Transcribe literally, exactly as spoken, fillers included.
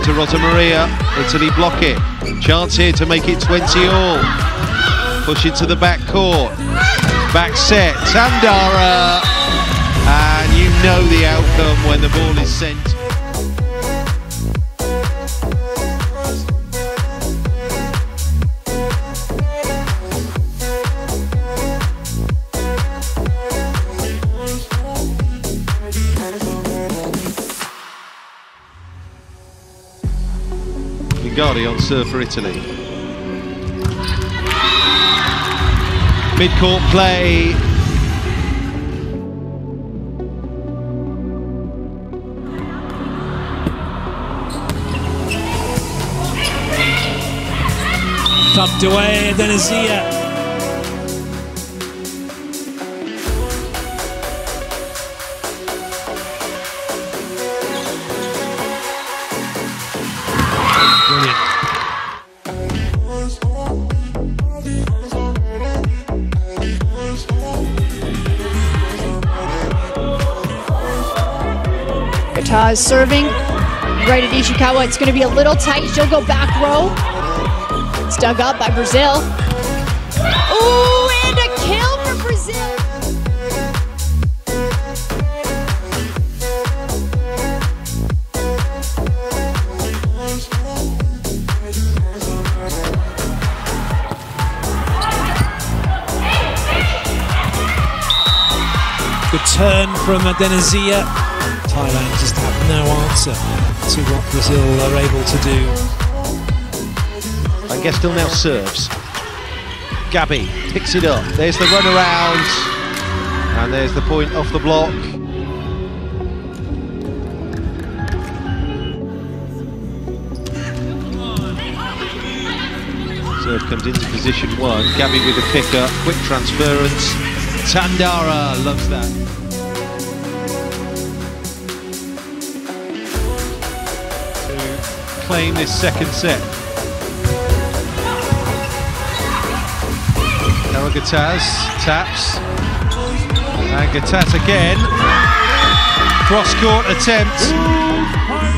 through to Rosa Maria. Italy block it. Chance here to make it twenty all. Push it to the back court. Back set. Tandara. And you know the outcome when the ball is sent. Gardi on serve for Italy. Mid-court play. Tucked away, Denizia. Brilliant. Kata is serving right at Ishikawa. It's going to be a little tight. She'll go back row. It's dug up by Brazil. Ooh, and a kill for Brazil. Good turn from Denizia. Thailand just have no answer to what Brazil are able to do. I guess still now serves. Gabby picks it up. There's the run around. And there's the point off the block. Serve comes into position one. Gabby with a picker. Quick transference. Tandara loves that. To claim this second set. Now Gataz taps. And Gataz again. Cross-court attempt.